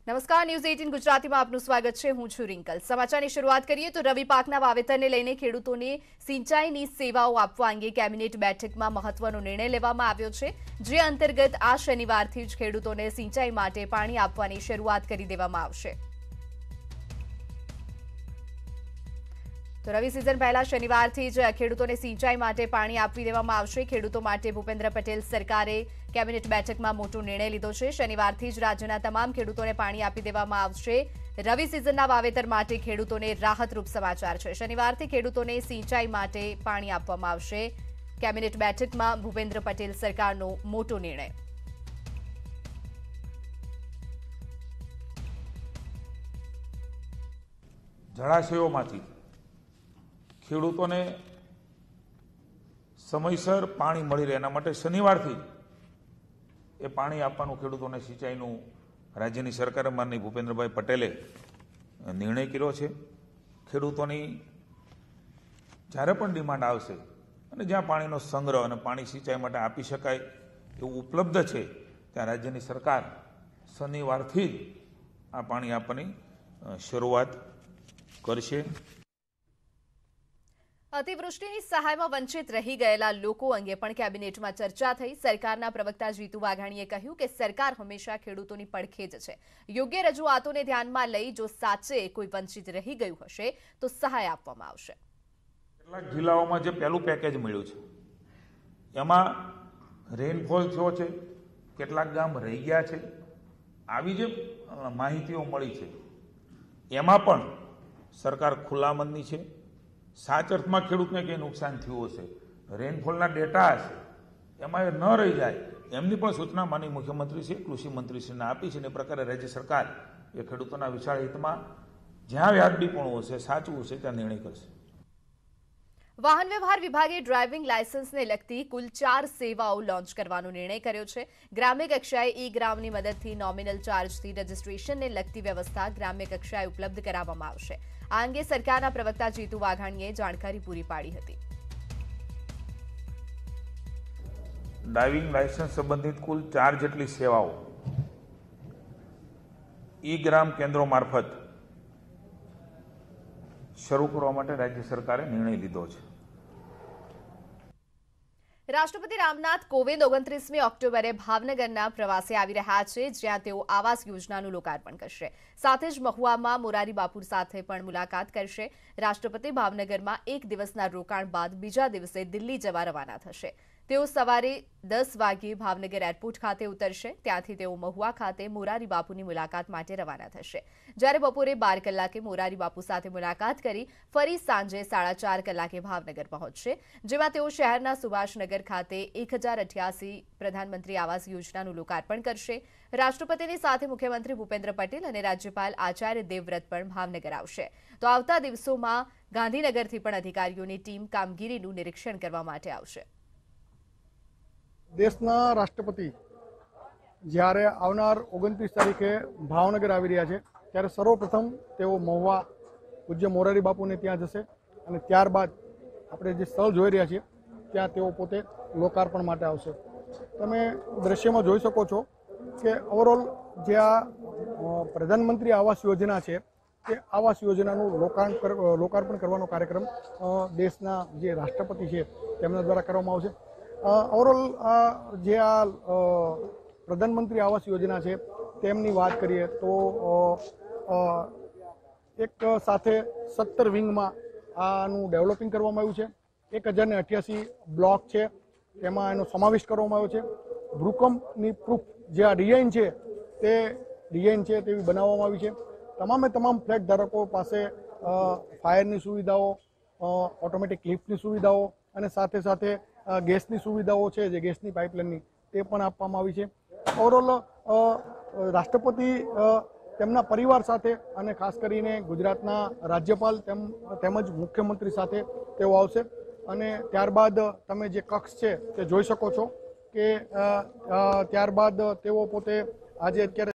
નમસ્કાર, ન્યૂઝ 18 ગુજરાતીમાં આપનું સ્વાગત છે। હું છું રિંકલ। સમાચારની શરૂઆત કરીએ તો રવિ પાકના વાવેતરને લઈને ખેડૂતોને સિંચાઈની સેવાઓ આપવા અંગે કેબિનેટ બેઠકમાં મહત્વનો નિર્ણય લેવામાં આવ્યો છે, જે અંતર્ગત આ શનિવારથી જ ખેડૂતોને સિંચાઈ માટે પાણી આપવાની શરૂઆત કરી દેવામાં આવશે। તો રવિ સિઝન પહેલા શનિવારથી જ ખેડૂતોને સિંચાઈ માટે પાણી આપી દેવામાં આવશે। ખેડૂતો માટે ભૂપેન્દ્ર પટેલ સરકારે કેબિનેટ બેઠકમાં મોટો નિર્ણય લીધો છે। શનિવારથી જ રાજ્યના તમામ ખેડૂતોને પાણી આપી દેવામાં આવશે। રવિ સિઝનના વાવેતર માટે ખેડૂતોને રાહતરૂપ સમાચાર છે। શનિવારથી ખેડૂતોને સિંચાઈ માટે પાણી આપવામાં આવશે। કેબિનેટ બેઠકમાં ભૂપેન્દ્ર પટેલ સરકારનો મોટો નિર્ણય। જળાશયોમાંથી ખેડૂતોને સમયસર પાણી મળી રહે એના માટે શનિવારથી એ પાણી આપવાનું ખેડૂતોને સિંચાઈનું રાજ્યની સરકારે માનનીય ભૂપેન્દ્રભાઈ પટેલે નિર્ણય કર્યો છે। ખેડૂતોની જ્યારે પણ ડિમાન્ડ આવશે અને જ્યાં પાણીનો સંગ્રહ અને પાણી સિંચાઈ માટે આપી શકાય એવું ઉપલબ્ધ છે ત્યાં રાજ્યની સરકાર શનિવારથી જ આ પાણી આપવાની શરૂઆત કરશે। અતિવૃષ્ટિની સહાયમાં વંચિત રહી ગયેલા લોકો અંગે પણ કેબિનેટમાં ચર્ચા થઈ। સરકારના પ્રવક્તા જીતુ વાઘાણીએ કહ્યું કે સરકાર હંમેશા ખેડૂતોની પડખે જ છે। યોગ્ય રજૂઆતોને ધ્યાનમાં લઈ જો સાચે કોઈ વંચિત રહી ગયું હશે તો સહાય આપવામાં આવશે। કેટલાક જિલ્લાઓમાં જે પહેલું પેકેજ મળ્યું છે એમાં રેનફોલ થયો છે, કેટલાક ગામ રહી ગયા છે, આવી જે માહિતીઓ મળી છે એમાં પણ સરકાર ખુલ્લામનની છે। સાચા અર્થમાં ખેડૂતને કંઈ નુકસાન થયું હશે, રેનફોલના ડેટા હશે, એમાં એ ન રહી જાય એમની પણ સૂચના માનનીય મુખ્યમંત્રીશ્રી કૃષિ મંત્રીશ્રીને આપી છે। અને એ પ્રકારે રાજ્ય સરકાર એ ખેડૂતોના વિશાળ હિતમાં જ્યાં વ્યાજબીપણું હશે, સાચું હશે ત્યાં નિર્ણય કરશે। વાહન વ્યવહાર વિભાગે ડ્રાઇવિંગ લાયસન્સને લગતી કુલ 4 સેવાઓ લોન્ચ કરવાનો નિર્ણય કર્યો છે। ગ્રામ્ય કક્ષાએ ઈ ગ્રામની મદદથી નોમિનલ ચાર્જથી રજીસ્ટ્રેશનને લગતી વ્યવસ્થા ગ્રામ્ય કક્ષાએ ઉપલબ્ધ કરાવવામાં આવશે। આ અંગે સરકારના પ્રવક્તા જીતુ વાઘાણીએ જાણકારી પૂરી પાડી હતી। ડ્રાઇવિંગ લાયસન્સ સંબંધિત કુલ 4 જેટલી સેવાઓ ઈ ગ્રામ કેન્દ્રો મારફત શરૂ કરવા માટે રાજ્ય સરકારે નિર્ણય લીધો છે। રાષ્ટ્રપતિ રામનાથ કોવિંદ 29મી ઓક્ટોબરે ભાવનગરના પ્રવાસે આવી રહ્યા છે, જ્યાં તેઓ આવાસ યોજનાનું લોકાર્પણ કરશે। સાથે જ મહુવામાં મોરારી બાપુ સાથે પણ મુલાકાત કરશે। રાષ્ટ્રપતિ ભાવનગરમાં એક દિવસના રોકાણ બાદ બીજા દિવસે દિલ્હી જવા રવાના થશે। તેઓ સવારે 10 વાગ્યે ભાવનગર એરપોર્ટ ખાતે ઉતરશે। ત્યાંથી તેઓ મહુવા ખાતે મોરારી બાપુની મુલાકાત માટે રવાના થશે, જ્યારે બપોરે 12 કલાકે મોરારી બાપુ સાથે મુલાકાત કરી ફરી સાંજે 4:30 કલાકે ભાવનગર પહોંચશે, જેમાં તેઓ શહેરના સુભાષનગર ખાતે 1088 પ્રધાનમંત્રી આવાસ યોજનાનું લોકાર્પણ કરશે। રાષ્ટ્રપતિની સાથે મુખ્યમંત્રી ભૂપેન્દ્ર પટેલ અને રાજ્યપાલ આચાર્ય દેવવ્રત પણ ભાવનગર આવશે। તો આવતા દિવસોમાં ગાંધીનગરથી પણ અધિકારીઓની ટીમ કામગીરીનું નિરીક્ષણ કરવા માટે આવશે। દેશના રાષ્ટ્રપતિ જ્યારે આવનાર 29 તારીખે ભાવનગર આવી રહ્યા છે ત્યારે સર્વપ્રથમ તેઓ મહુવા પૂજ્ય મોરારી બાપુને ત્યાં જશે અને ત્યારબાદ આપણે જે સ્થળ જોઈ રહ્યા છીએ ત્યાં તેઓ પોતે લોકાર્પણ માટે આવશે। તમે દ્રશ્યમાં જોઈ શકો છો કે ઓવરઓલ જે આ પ્રધાનમંત્રી આવાસ યોજના છે તે આવાસ યોજનાનું લોકાર્પણ કરવાનો કાર્યક્રમ દેશના જે રાષ્ટ્રપતિ છે તેમના દ્વારા કરવામાં આવશે। ઓવરઓલ જે આ પ્રધાનમંત્રી આવાસ યોજના છે તેમની વાત કરીએ તો એક સાથે 17 વિંગમાં આનું ડેવલપિંગ કરવામાં આવ્યું છે। 1088 બ્લોક છે તેમાં એનો સમાવેશ કરવામાં આવ્યો છે। ભૂકંપની પ્રૂફ જે આ ડિઝાઇન છે તે ડિઝાઇન છે તેવી બનાવવામાં આવી છે। તમામે તમામ ફ્લેટ ધારકો પાસે ફાયરની સુવિધાઓ, ઓટોમેટિક લિફ્ટની સુવિધાઓ અને સાથે સાથે ગેસની સુવિધાઓ છે, જે ગેસની પાઇપલાઇનની તે પણ આપવામાં આવી છે। ઓવરઓલ રાષ્ટ્રપતિ તેમના પરિવાર સાથે અને ખાસ કરીને ગુજરાતના રાજ્યપાલ તેમજ મુખ્યમંત્રી સાથે તેઓ આવશે અને ત્યારબાદ તમે જે કક્ષ છે તે જોઈ શકો છો કે ત્યારબાદ તેઓ પોતે આજે અત્યારે